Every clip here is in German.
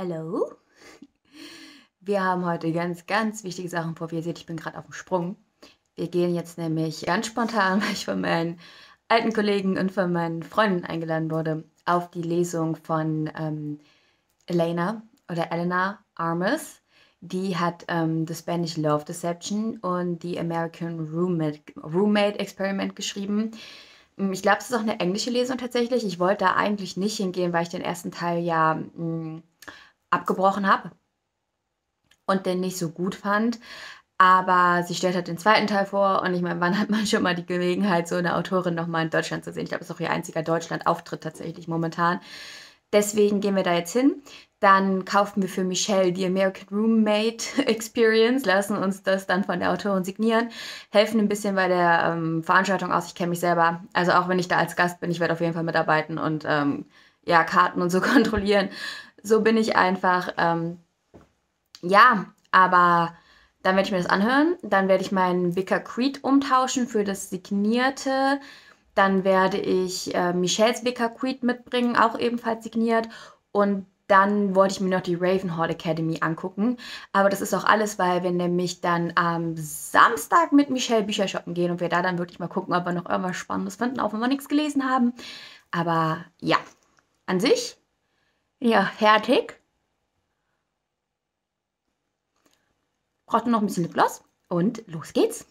Hallo. Wir haben heute ganz wichtige Sachen vor. Wie ihr seht, ich bin gerade auf dem Sprung. Wir gehen jetzt nämlich ganz spontan, weil ich von meinen alten Kollegen und von meinen Freunden eingeladen wurde, auf die Lesung von Elena oder Elena Armas. Die hat The Spanish Love Deception und The American Roommate Experiment geschrieben. Ich glaube, es ist auch eine englische Lesung tatsächlich. Ich wollte da eigentlich nicht hingehen, weil ich den ersten Teil ja abgebrochen habe und den nicht so gut fand. Aber sie stellt halt den zweiten Teil vor und ich meine, wann hat man schon mal die Gelegenheit, so eine Autorin nochmal in Deutschland zu sehen? Ich glaube, das ist auch ihr einziger Deutschland-Auftritt tatsächlich momentan. Deswegen gehen wir da jetzt hin. Dann kaufen wir für Michelle die American Roommate Experience, lassen uns das dann von der Autorin signieren, helfen ein bisschen bei der Veranstaltung aus. Ich kenne mich selber, also auch wenn ich da als Gast bin, ich werde auf jeden Fall mitarbeiten und ja, Karten und so kontrollieren. So bin ich einfach. Ja, aber dann werde ich mir das anhören. Dann werde ich meinen Vicar Creed umtauschen für das Signierte. Dann werde ich Michelles Vicar Creed mitbringen, auch ebenfalls signiert. Und dann wollte ich mir noch die Ravenhall Academy angucken. Aber das ist auch alles, weil wir nämlich dann am Samstag mit Michelle Bücher shoppen gehen und wir da dann wirklich mal gucken, ob wir noch irgendwas Spannendes finden, auch wenn wir nichts gelesen haben. Aber ja, an sich, ja, fertig. Braucht nur noch ein bisschen Lipgloss und los geht's.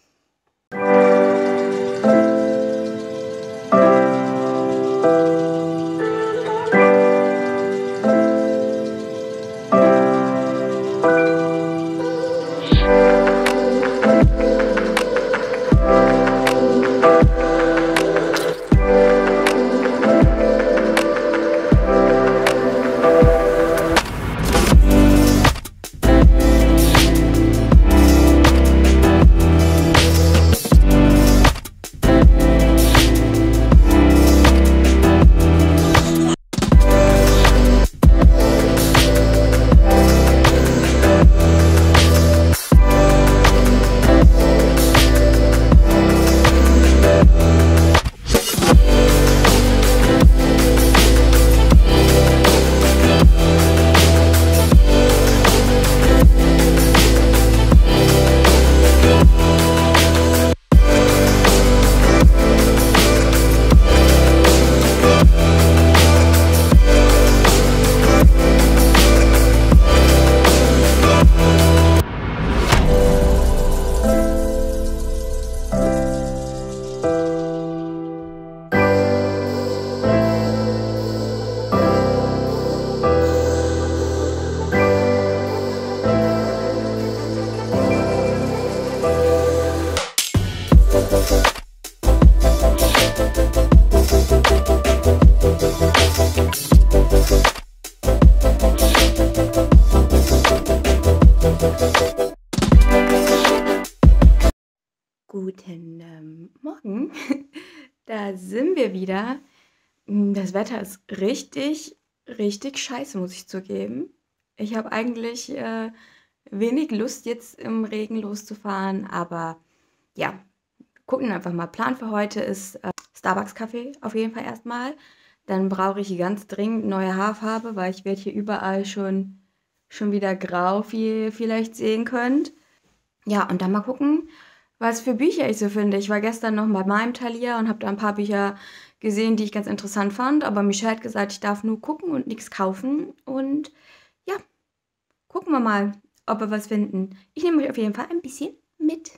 Guten Morgen, da sind wir wieder. Das Wetter ist richtig scheiße, muss ich zugeben. Ich habe eigentlich wenig Lust, jetzt im Regen loszufahren, aber ja, gucken einfach mal. Plan für heute ist Starbucks-Kaffee auf jeden Fall erstmal. Dann brauche ich ganz dringend neue Haarfarbe, weil ich werde hier überall schon wieder grau, wie ihr vielleicht sehen könnt. Ja, und dann mal gucken, was für Bücher ich so finde. Ich war gestern noch bei meinem Thalia und habe da ein paar Bücher gesehen, die ich ganz interessant fand. Aber Michelle hat gesagt, ich darf nur gucken und nichts kaufen. Und ja, gucken wir mal, ob wir was finden. Ich nehme euch auf jeden Fall ein bisschen mit.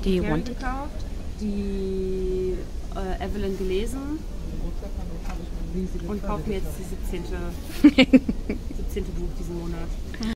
Do you want it? Gekauft, die Evelyn gelesen und kaufe mir jetzt die 17. Buch diesen Monat.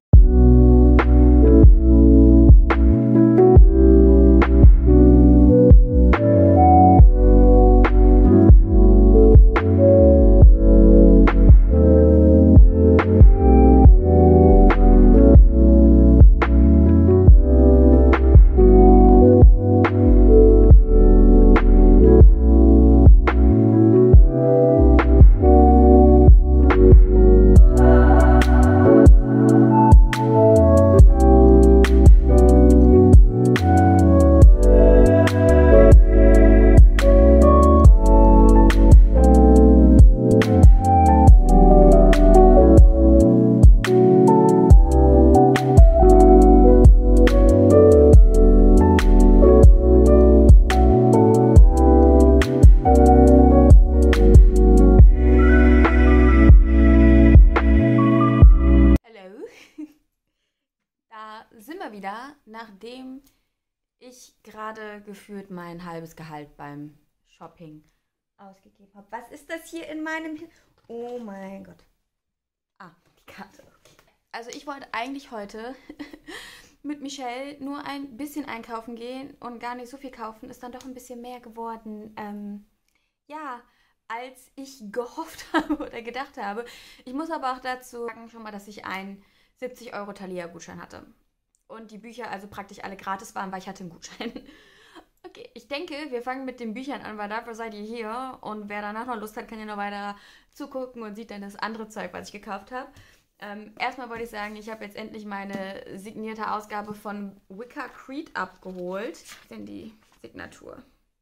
Sind wir wieder, nachdem ich gerade gefühlt mein halbes Gehalt beim Shopping ausgegeben habe. Was ist das hier in meinem... Oh mein Gott. Ah, die Karte. Okay. Also ich wollte eigentlich heute mit Michelle nur ein bisschen einkaufen gehen und gar nicht so viel kaufen. Ist dann doch ein bisschen mehr geworden. Ja, als ich gehofft habe oder gedacht habe. Ich muss aber auch dazu sagen schon mal, dass ich einen 70 € Thalia-Gutschein hatte. Und die Bücher also praktisch alle gratis waren, weil ich hatte einen Gutschein. Okay, ich denke, wir fangen mit den Büchern an, weil dafür seid ihr hier. Und wer danach noch Lust hat, kann ja noch weiter zugucken und sieht dann das andere Zeug, was ich gekauft habe. Erstmal wollte ich sagen, ich habe jetzt endlich meine signierte Ausgabe von Wicca Creed abgeholt. Was ist denn die Signatur?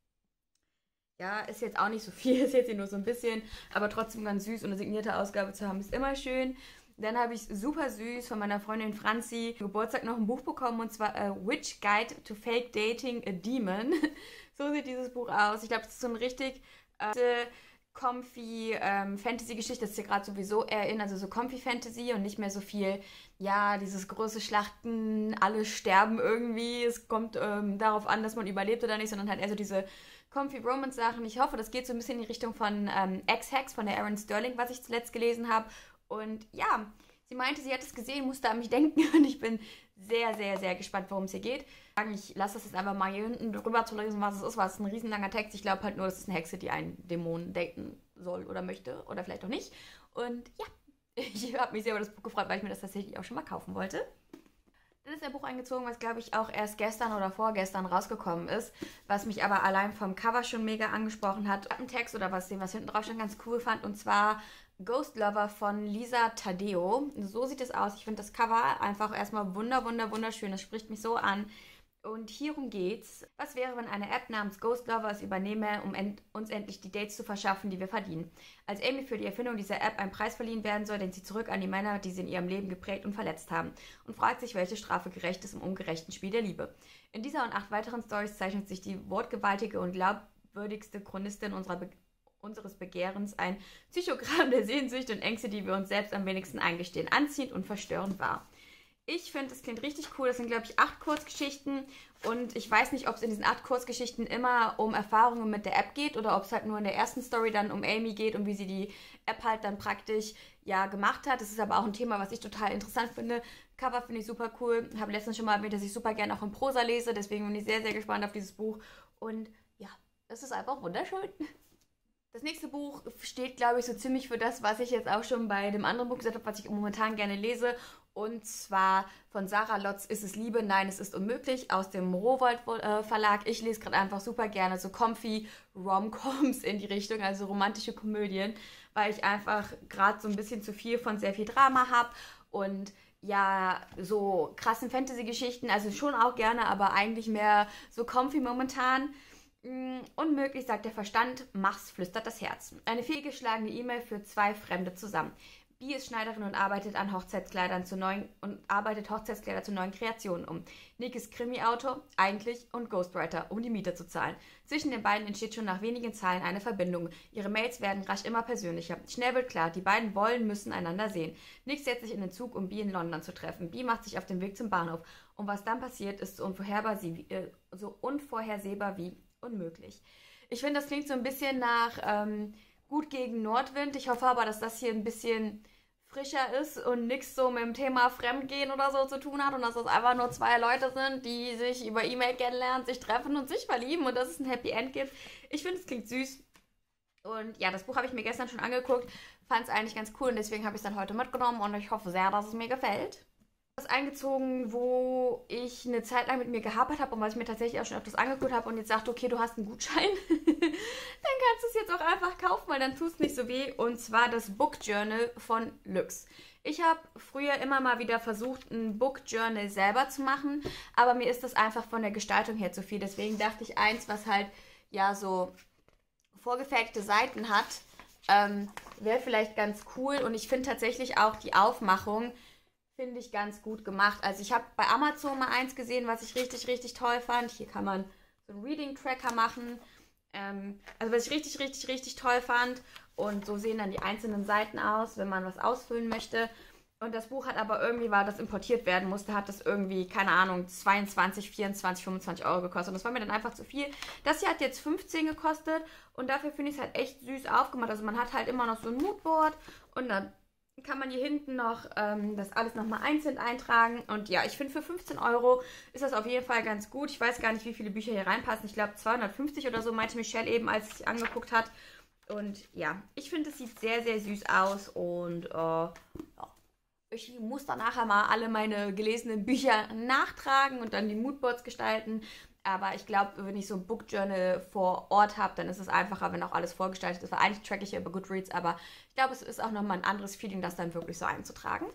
Ja, ist jetzt auch nicht so viel, ist jetzt hier nur so ein bisschen, aber trotzdem ganz süß und eine signierte Ausgabe zu haben, ist immer schön. Dann habe ich super süß von meiner Freundin Franzi Geburtstag noch ein Buch bekommen, und zwar Witch Guide to Fake Dating a Demon. So sieht dieses Buch aus. Ich glaube, das ist so ein richtig comfy Fantasy-Geschichte. Das ist ja gerade sowieso eher also so comfy Fantasy und nicht mehr so viel, ja, dieses große Schlachten, alle sterben irgendwie. Es kommt darauf an, dass man überlebt oder nicht, sondern halt eher so diese comfy Romance-Sachen. Ich hoffe, das geht so ein bisschen in die Richtung von Ex-Hex von der Erin Sterling, was ich zuletzt gelesen habe. Und ja, sie meinte, sie hat es gesehen, musste an mich denken und ich bin sehr, sehr, sehr gespannt, worum es hier geht. Ich lasse das jetzt einfach mal hier hinten drüber zu lesen, was es ist, weil es ist ein riesenlanger Text. Ich glaube halt nur, das ist eine Hexe, die einen Dämonen daten soll oder möchte oder vielleicht auch nicht. Und ja, ich habe mich sehr über das Buch gefreut, weil ich mir das tatsächlich auch schon mal kaufen wollte. Dann ist ein Buch eingezogen, was glaube ich auch erst gestern oder vorgestern rausgekommen ist, was mich aber allein vom Cover schon mega angesprochen hat. Ein Text oder was hinten drauf schon ganz cool fand, und zwar Ghost Lover von Lisa Taddeo. So sieht es aus. Ich finde das Cover einfach erstmal wunderschön. Das spricht mich so an. Und hierum geht's. Was wäre, wenn eine App namens Ghost Lover es übernehme, um uns endlich die Dates zu verschaffen, die wir verdienen? Als Amy für die Erfindung dieser App ein Preis verliehen werden soll, denkt sie zurück an die Männer, die sie in ihrem Leben geprägt und verletzt haben, und fragt sich, welche Strafe gerecht ist im ungerechten Spiel der Liebe. In dieser und 8 weiteren Storys zeichnet sich die wortgewaltige und glaubwürdigste Chronistin unseres Begehrens ein Psychogramm der Sehnsüchte und Ängste, die wir uns selbst am wenigsten eingestehen, anziehend und verstörend wahr. Ich finde, das klingt richtig cool. Das sind, glaube ich, 8 Kurzgeschichten. Und ich weiß nicht, ob es in diesen 8 Kurzgeschichten immer um Erfahrungen mit der App geht oder ob es halt nur in der ersten Story dann um Amy geht und wie sie die App halt dann praktisch ja gemacht hat. Das ist aber auch ein Thema, was ich total interessant finde. Cover finde ich super cool. Habe letztens schon mal erwähnt, dass ich super gerne auch in Prosa lese. Deswegen bin ich sehr, sehr gespannt auf dieses Buch. Und ja, das ist einfach wunderschön. Das nächste Buch steht, glaube ich, so ziemlich für das, was ich jetzt auch schon bei dem anderen Buch gesagt habe, was ich momentan gerne lese. Und zwar von Sarah Lotz, Ist es Liebe? Nein, es ist unmöglich, aus dem Rowohlt Verlag. Ich lese gerade einfach super gerne so comfy Rom-Coms in die Richtung, also romantische Komödien, weil ich einfach gerade so ein bisschen zu viel von sehr viel Drama habe und ja, so krassen Fantasy-Geschichten, also schon auch gerne, aber eigentlich mehr so comfy momentan. Unmöglich, sagt der Verstand, mach's, flüstert das Herz. Eine fehlgeschlagene E-Mail für 2 Fremde zusammen. Die ist Schneiderin und arbeitet an Hochzeitskleidern zu neuen Kreationen um. Nick ist Krimi-Autor, eigentlich, und Ghostwriter, um die Miete zu zahlen. Zwischen den beiden entsteht schon nach wenigen Zeilen eine Verbindung. Ihre Mails werden rasch immer persönlicher. Schnell wird klar, die beiden müssen einander sehen. Nick setzt sich in den Zug, um Bee in London zu treffen. Bee macht sich auf den Weg zum Bahnhof. Und was dann passiert, ist so unvorhersehbar wie unmöglich. Ich finde, das klingt so ein bisschen nach Gut gegen Nordwind. Ich hoffe aber, dass das hier ein bisschen frischer ist und nichts so mit dem Thema Fremdgehen oder so zu tun hat und dass das einfach nur zwei Leute sind, die sich über E-Mail kennenlernen, sich treffen und sich verlieben und dass es ein Happy End gibt. Ich finde, es klingt süß. Und ja, das Buch habe ich mir gestern schon angeguckt, fand es eigentlich ganz cool und deswegen habe ich es dann heute mitgenommen und ich hoffe sehr, dass es mir gefällt. Was eingezogen, wo ich eine Zeit lang mit mir gehapert habe und was ich mir tatsächlich auch schon öfters angeguckt habe und jetzt sagte, okay, du hast einen Gutschein, dann kannst du es jetzt auch einfach kaufen, weil dann tut es nicht so weh. Und zwar das Book Journal von Lux. Ich habe früher immer mal wieder versucht, ein Book Journal selber zu machen, aber mir ist das einfach von der Gestaltung her zu viel. Deswegen dachte ich, eins, was halt ja so vorgefertigte Seiten hat, wäre vielleicht ganz cool. Und ich finde tatsächlich auch die Aufmachung finde ich ganz gut gemacht. Also ich habe bei Amazon mal eins gesehen, was ich richtig, richtig toll fand. Hier kann man so einen Reading-Tracker machen. Also was ich richtig, richtig, richtig toll fand. Und so sehen dann die einzelnen Seiten aus, wenn man was ausfüllen möchte. Und das Buch hat aber irgendwie, weil das importiert werden musste, hat das irgendwie, keine Ahnung, 22, 24, 25 Euro gekostet. Und das war mir dann einfach zu viel. Das hier hat jetzt 15 gekostet. Und dafür finde ich es halt echt süß aufgemacht. Also man hat halt immer noch so ein Moodboard und dann kann man hier hinten noch das alles nochmal einzeln eintragen. Und ja, ich finde, für 15 Euro ist das auf jeden Fall ganz gut. Ich weiß gar nicht, wie viele Bücher hier reinpassen. Ich glaube 250 oder so, meinte Michelle eben, als sie angeguckt hat. Und ja, ich finde, es sieht sehr, sehr süß aus. Und ja, ich muss dann nachher mal alle meine gelesenen Bücher nachtragen und dann die Moodboards gestalten. Aber ich glaube, wenn ich so ein Book Journal vor Ort habe, dann ist es einfacher, wenn auch alles vorgestaltet ist. Weil eigentlich tracke ich ja über Goodreads, aber ich glaube, es ist auch nochmal ein anderes Feeling, das dann wirklich so einzutragen.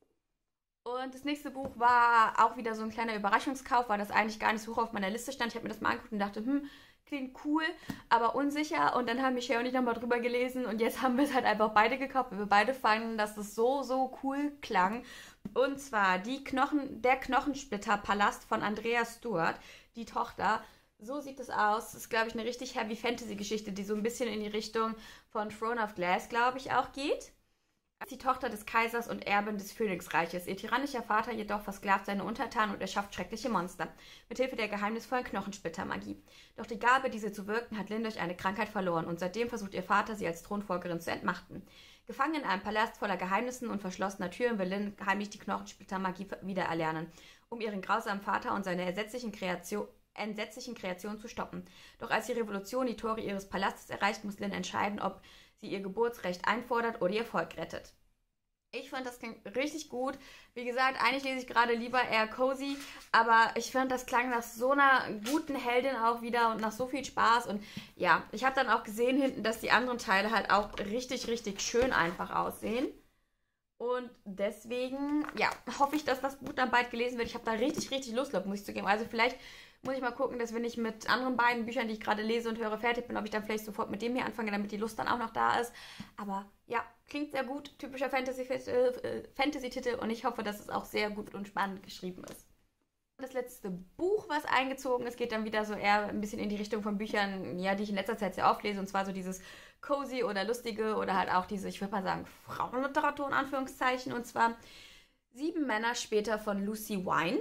Und das nächste Buch war auch wieder so ein kleiner Überraschungskauf, weil das eigentlich gar nicht so hoch auf meiner Liste stand. Ich habe mir das mal angeguckt und dachte, klingt cool, aber unsicher. Und dann haben Michelle und ich nochmal drüber gelesen und jetzt haben wir es halt einfach beide gekauft, weil wir beide fanden, dass es so, so cool klang. Und zwar der Knochensplitter-Palast von Andrea Stuart, die Tochter. So sieht es aus. Das ist, glaube ich, eine richtig heavy Fantasy-Geschichte, die so ein bisschen in die Richtung von Throne of Glass, glaube ich, auch geht. Die Tochter des Kaisers und Erbin des Phönixreiches. Ihr tyrannischer Vater jedoch versklavt seine Untertanen und erschafft schreckliche Monster, mithilfe der geheimnisvollen Knochensplittermagie. Doch die Gabe, diese zu wirken, hat Lynn durch eine Krankheit verloren und seitdem versucht ihr Vater, sie als Thronfolgerin zu entmachten. Gefangen in einem Palast voller Geheimnissen und verschlossener Türen will Lynn heimlich die Knochensplittermagie wiedererlernen, um ihren grausamen Vater und seine entsetzlichen Kreationen zu stoppen. Doch als die Revolution die Tore ihres Palastes erreicht, muss Lynn entscheiden, ob sie ihr Geburtsrecht einfordert oder ihr Volk rettet. Ich fand, das klingt richtig gut. Wie gesagt, eigentlich lese ich gerade lieber eher cozy, aber ich fand, das klang nach so einer guten Heldin auch wieder und nach so viel Spaß. Und ja, ich habe dann auch gesehen hinten, dass die anderen Teile halt auch richtig, richtig schön einfach aussehen. Und deswegen, ja, hoffe ich, dass das Buch dann bald gelesen wird. Ich habe da richtig, richtig Lust drauf, muss ich zugeben. Also vielleicht muss ich mal gucken, dass wenn ich mit anderen beiden Büchern, die ich gerade lese und höre, fertig bin, ob ich dann vielleicht sofort mit dem hier anfange, damit die Lust dann auch noch da ist. Aber ja, klingt sehr gut. Typischer Fantasy-Titel und ich hoffe, dass es auch sehr gut und spannend geschrieben ist. Das letzte Buch, was eingezogen ist, geht dann wieder so eher ein bisschen in die Richtung von Büchern, ja, die ich in letzter Zeit sehr oft lese. Und zwar so dieses cozy oder lustige oder halt auch diese, ich würde mal sagen, Frauenliteratur in Anführungszeichen. Und zwar 7 Männer später von Lucy Wine.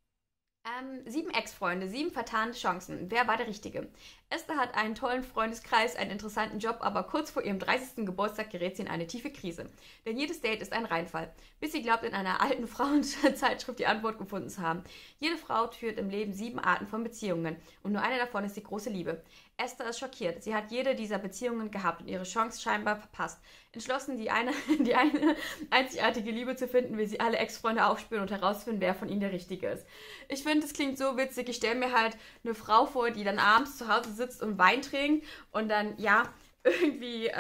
7 Ex-Freunde, 7 vertane Chancen. Wer war der Richtige? Esther hat einen tollen Freundeskreis, einen interessanten Job, aber kurz vor ihrem 30. Geburtstag gerät sie in eine tiefe Krise. Denn jedes Date ist ein Reinfall, bis sie glaubt, in einer alten Frauenzeitschrift die Antwort gefunden zu haben. Jede Frau führt im Leben 7 Arten von Beziehungen und nur eine davon ist die große Liebe. Esther ist schockiert. Sie hat jede dieser Beziehungen gehabt und ihre Chance scheinbar verpasst. Entschlossen, die eine einzigartige Liebe zu finden, will sie alle Ex-Freunde aufspüren und herausfinden, wer von ihnen der Richtige ist. Ich finde, das klingt so witzig. Ich stelle mir halt eine Frau vor, die dann abends zu Hause sitzt und Wein trinkt und dann, ja, irgendwie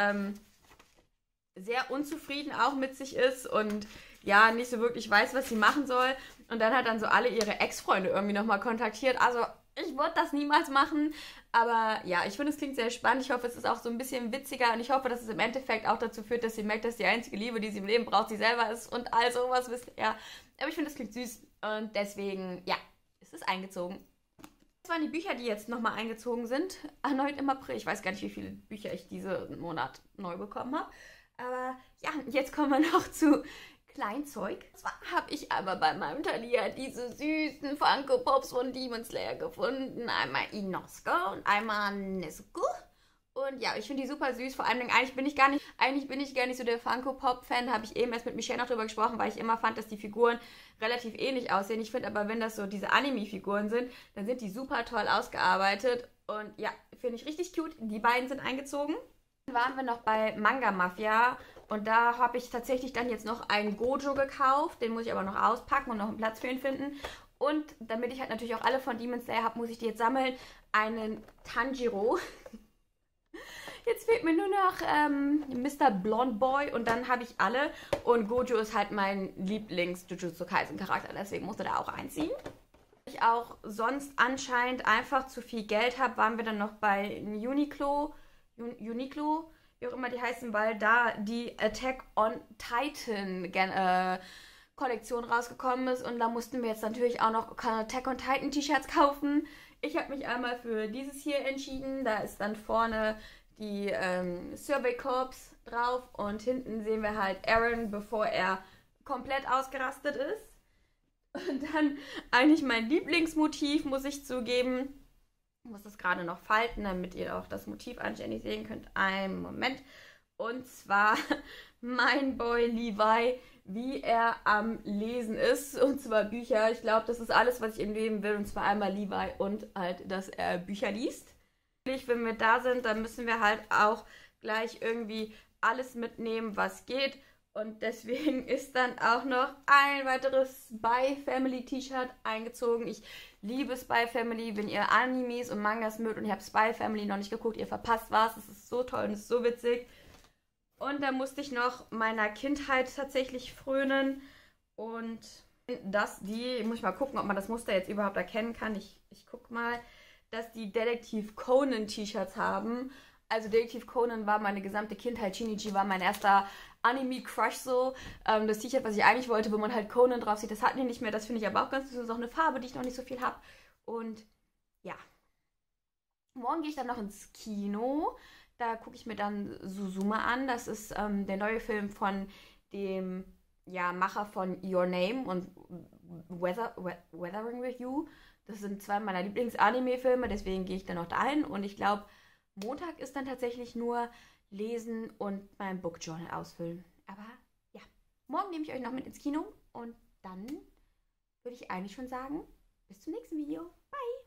sehr unzufrieden auch mit sich ist und ja, nicht so wirklich weiß, was sie machen soll und dann hat dann so alle ihre Ex-Freunde irgendwie nochmal kontaktiert. Also, ich würde das niemals machen. Aber ja, ich finde, es klingt sehr spannend. Ich hoffe, es ist auch so ein bisschen witziger und ich hoffe, dass es im Endeffekt auch dazu führt, dass sie merkt, dass die einzige Liebe, die sie im Leben braucht, sie selber ist und all sowas, wisst ihr. Ja. Aber ich finde, es klingt süß und deswegen, ja, es ist eingezogen. Das waren die Bücher, die jetzt nochmal eingezogen sind. Erneut im April. Ich weiß gar nicht, wie viele Bücher ich diesen Monat neu bekommen habe. Aber ja, jetzt kommen wir noch zu Kleinzeug. Zwar habe ich aber bei meinem Thalia diese süßen Funko Pops von Demon Slayer gefunden. Einmal Inosuke und einmal Nezuko. Und ja, ich finde die super süß. Vor allem, eigentlich bin ich gar nicht so der Funko Pop Fan. Habe ich eben erst mit Michelle noch drüber gesprochen, weil ich immer fand, dass die Figuren relativ ähnlich aussehen. Ich finde aber, wenn das so diese Anime-Figuren sind, dann sind die super toll ausgearbeitet. Und ja, finde ich richtig cute. Die beiden sind eingezogen. Dann waren wir noch bei Manga Mafia und da habe ich tatsächlich dann jetzt noch einen Gojo gekauft. Den muss ich aber noch auspacken und noch einen Platz für ihn finden. Und damit ich halt natürlich auch alle von Demon Slayer habe, muss ich die jetzt sammeln. Einen Tanjiro. Jetzt fehlt mir nur noch Mr. Blonde Boy und dann habe ich alle. Und Gojo ist halt mein Lieblings-Jujutsu Kaisen Charakter, deswegen musste der auch einziehen. Ich auch sonst anscheinend einfach zu viel Geld habe, waren wir dann noch bei Uniqlo, wie auch immer die heißen, weil da die Attack on Titan Kollektion rausgekommen ist und da mussten wir jetzt natürlich auch noch Attack on Titan T-Shirts kaufen. Ich habe mich einmal für dieses hier entschieden, da ist dann vorne die Survey Corps drauf und hinten sehen wir halt Eren, bevor er komplett ausgerastet ist. Und dann eigentlich mein Lieblingsmotiv, muss ich zugeben. Ich muss das gerade noch falten, damit ihr auch das Motiv anständig sehen könnt. Einen Moment. Und zwar mein Boy Levi, wie er am Lesen ist. Und zwar Bücher. Ich glaube, das ist alles, was ich im Leben will. Und zwar einmal Levi und halt, dass er Bücher liest. Wenn wir da sind, dann müssen wir halt auch gleich irgendwie alles mitnehmen, was geht. Und deswegen ist dann auch noch ein weiteres Spy Family T-Shirt eingezogen. Ich liebe Spy Family. Wenn ihr Animes und Mangas mögt und ihr habt Spy Family noch nicht geguckt, ihr verpasst was. Es ist so toll und es ist so witzig. Und da musste ich noch meiner Kindheit tatsächlich frönen. Und muss ich mal gucken, ob man das Muster jetzt überhaupt erkennen kann. Ich guck mal, dass die Detektiv Conan T-Shirts haben. Also Detektiv Conan war meine gesamte Kindheit. Shinichi war mein erster Anime-Crush so. Das T-Shirt, was ich eigentlich wollte, wo man halt Conan drauf sieht, das hatten die nicht mehr. Das finde ich aber auch ganz süß. Das ist auch eine Farbe, die ich noch nicht so viel habe. Und ja. Morgen gehe ich dann noch ins Kino. Da gucke ich mir dann Suzume an. Das ist der neue Film von dem Macher von Your Name und Weathering with You. Das sind zwei meiner Lieblings-Anime-Filme, deswegen gehe ich dann noch dahin. Und ich glaube, Montag ist dann tatsächlich nur Lesen und mein Book Journal ausfüllen. Aber ja, morgen nehme ich euch noch mit ins Kino und dann würde ich eigentlich schon sagen, bis zum nächsten Video. Bye!